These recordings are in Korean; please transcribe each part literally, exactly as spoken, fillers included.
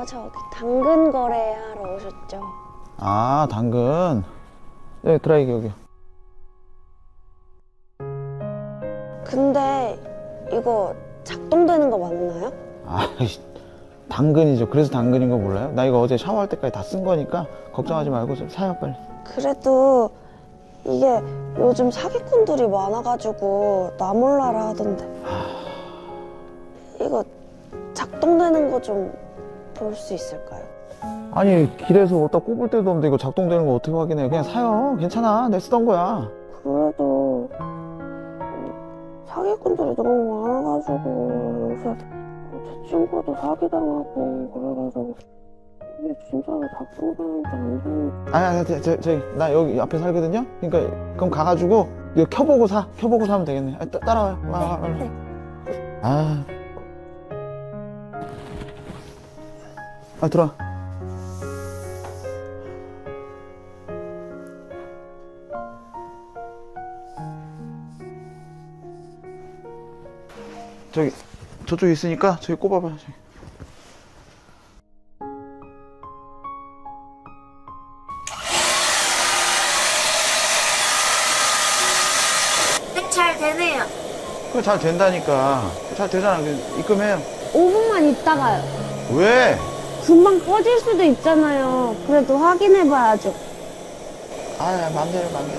아, 저기 당근 거래하러 오셨죠? 아, 당근. 네, 드라이기 여기. 근데 이거 작동되는 거 맞나요? 아, 당근이죠. 그래서 당근인 거 몰라요? 나 이거 어제 샤워할 때까지 다 쓴 거니까 걱정하지 말고 좀 사요, 빨리. 그래도 이게 요즘 사기꾼들이 많아가지고 나 몰라라 하던데. 이거 작동되는 거 좀 볼 수 있을까요? 아니, 길에서 어디다 꼽을 데도 없는데 이거 작동되는 거 어떻게 확인해? 그냥 사요. 괜찮아. 내 쓰던 거야. 그래도 사기꾼들이 너무 많아가지고 요새 제 친구도 사기당하고 그래가지고 이게 진짜로 작동되는지 안 되는지. 아니, 아니, 저, 저, 저기, 나 여기 앞에 살거든요? 그러니까, 그럼 가가지고, 이거 켜보고 사. 켜보고 사면 되겠네. 아, 따, 따라와요. 와, 와, 와. 네. 아. 아, 들어와. 저기, 저쪽에 있으니까, 저기 꼽아봐요. 저기. 잘 되네요. 그래, 잘 된다니까. 잘 되잖아. 입금해요. 오 분만 있다가요. 왜? 금방 꺼질 수도 있잖아요. 그래도 확인해봐야죠. 아, 맘대로, 맘대로.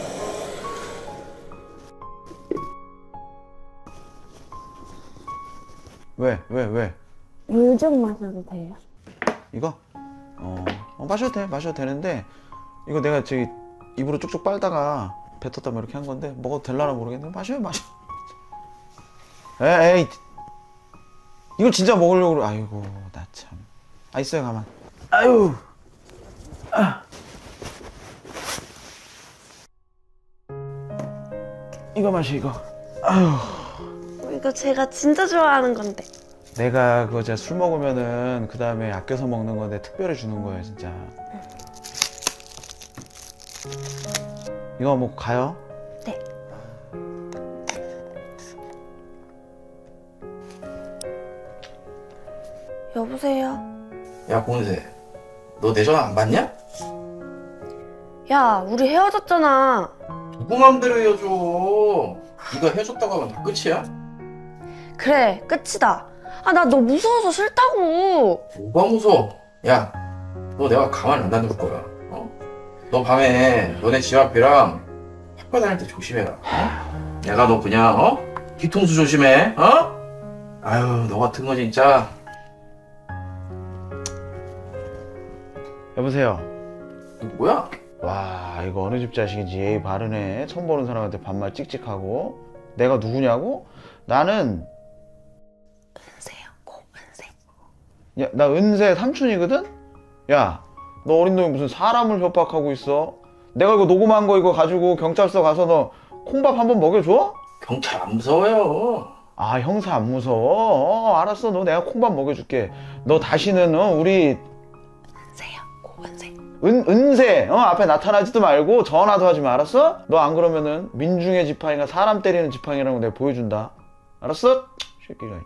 왜, 왜, 왜? 물 좀 마셔도 돼요? 이거? 어, 어, 마셔도 돼, 마셔도 되는데, 이거 내가 저기 입으로 쭉쭉 빨다가 뱉었다 뭐 이렇게 한 건데, 먹어도 될라나 모르겠는데, 마셔요, 마셔. 에이, 에이. 이걸 진짜 먹으려고, 그래. 아이고, 나 참. 아, 있어요, 가만. 아유. 아. 이거 마셔, 이거. 아유. 이거 제가 진짜 좋아하는 건데. 내가 그거 진짜 술 먹으면은 그 다음에 아껴서 먹는 건데 특별히 주는 거예요, 진짜. 이거 먹고 가요? 네. 여보세요? 야, 공세, 너 내 전화 안 받냐? 야, 우리 헤어졌잖아. 누구 맘대로 헤어져. 네가 헤어졌다고 하면 다 끝이야? 그래, 끝이다. 아, 나 너 무서워서 싫다고. 뭐가 무서워? 야, 너 내가 가만 안 놔둘 거야. 어? 너 밤에 너네 집 앞이랑 학교 다닐 때 조심해라. 어? 내가 너 그냥 어? 뒤통수 조심해. 어? 아유, 너 같은 거 진짜. 여보세요? 누구야? 와, 이거 어느 집 자식인지 예의 바르네. 처음 보는 사람한테 반말 찍찍하고. 내가 누구냐고? 나는 은세요, 고은세. 야, 나 은세 삼촌이거든? 야, 너 어린 놈이 무슨 사람을 협박하고 있어? 내가 이거 녹음한 거 이거 가지고 경찰서 가서 너 콩밥 한번 먹여줘? 경찰 안 무서워요. 아, 형사 안 무서워? 어, 알았어. 너 내가 콩밥 먹여줄게. 너 다시는 어, 우리 은세요, 고은세. 은, 은세 어, 앞에 나타나지도 말고 전화도 하지 마. 알았어? 너 안 그러면은 민중의 지팡이가 사람 때리는 지팡이라는 거 내가 보여준다. 알았어? 새끼가.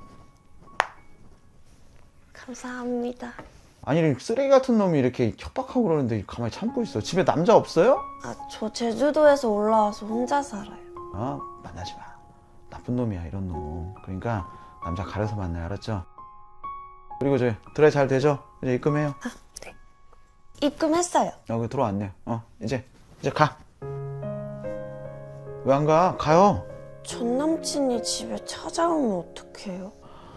감사합니다. 아니, 쓰레기 같은 놈이 이렇게 협박하고 그러는데 가만히 참고 있어. 집에 남자 없어요? 아, 저 제주도에서 올라와서 혼자 살아요. 어? 만나지 마. 나쁜 놈이야, 이런 놈. 그러니까 남자 가려서 만나요. 알았죠? 그리고 저 드라이 잘 되죠? 이제 입금해요. 아, 네. 입금했어요. 여기 들어왔네. 어, 이제 이제 가. 왜 안 가? 가요. 전 남친이 집에 찾아오면 어떡해요?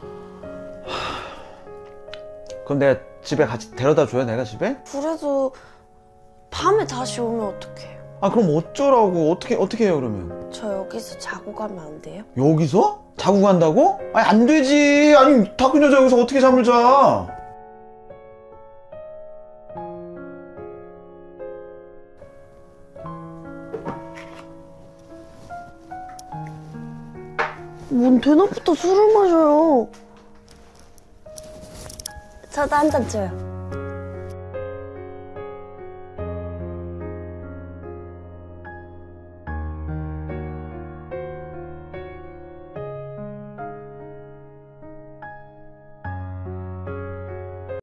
그럼 내가 집에 같이 데려다 줘요? 내가 집에? 그래도 밤에 다시 오면 어떡해요? 아, 그럼 어쩌라고? 어떻게 어떻게 해요, 그러면? 저 여기서 자고 가면 안 돼요? 여기서? 자고 간다고? 아니, 안 되지. 아니, 다 큰 여자 여기서 어떻게 잠을 자? 뭔 대낮부터 술을 마셔요? 저도 한 잔 줘요.